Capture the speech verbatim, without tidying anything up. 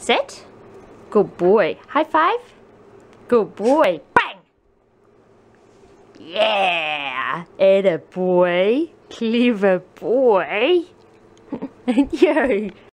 Sit. Good boy. High five. Good boy. Bang! Yeah! Atta boy. Clever boy. And you.